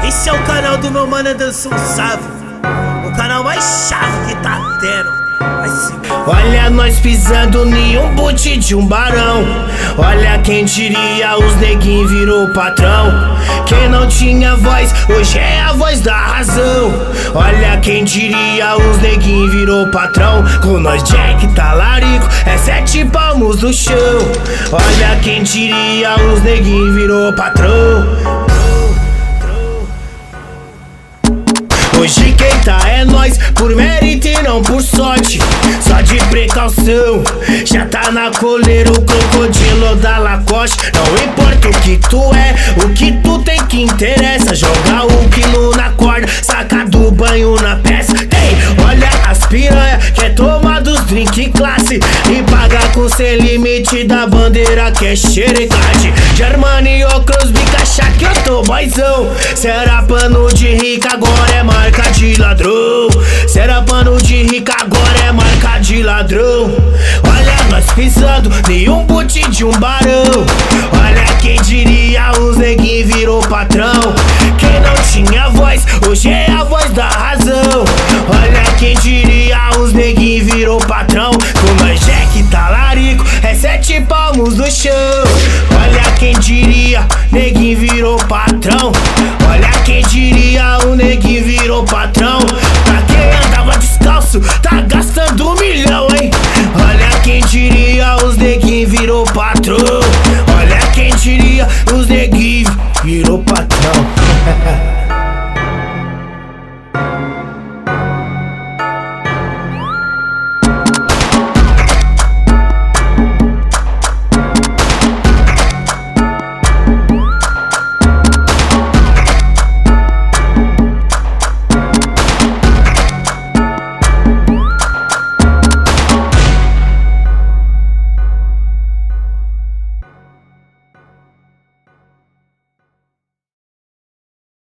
Esse é o canal do meu mano Anderson Sávio, o canal mais chave que tá tendo. Olha nós pisando em um boot de um barão. Olha quem diria, os neguinhos virou patrão. Quem não tinha voz, hoje é a voz da razão. Olha quem diria, os neguinhos virou patrão. Com nós Jack, talarico, é 7 palmos do chão. Olha quem diria, os neguinhos virou patrão. Hoje quem tá é nós, por mérito e não por sorte. Só de precaução, já tá na coleira o crocodilo da Lacoste. Não importa o que tu é, o que tu tem que interessa. Joga o quilo na corda, saca do banho na peça. Ei, olha as piranha, quer tomar dos drink classe e paga com sem limite da bandeira que é xerecate. Germani, óculos, bicacha que eu tô boizão. Será pano de rica, agora é marca de ladrão. Será pano de rica, agora é marca de ladrão. Olha nós pisando em um boot de um barão. Olha quem diria, os neguinhos virou patrão. Quem não tinha voz, hoje é a voz da razão. Olha quem diria, os neguinhos virou patrão. Com nós Jack, talarico, é 7 palmos do chão. Olha quem diria, neguinho virou patrão. Olha quem diria, o neguinho virou patrão. Pra quem andava descalço, tá gastando 1 milhão, hein? Olha quem diria, os neguinhos virou patrão. Olha quem diria, os neguinhos virou patrão.